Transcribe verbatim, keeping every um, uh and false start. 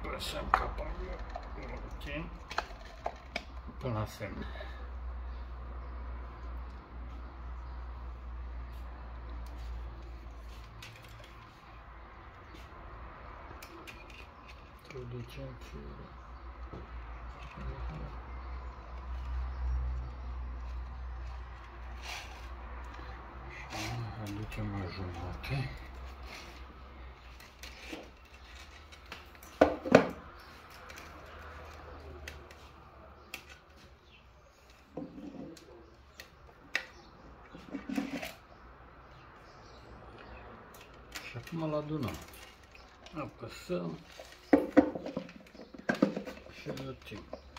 apăsăm capacul, ok, până la semne. Introducem firul. Și aducem la jumătate. Și acum îl adunăm. Apăsăm și lățim.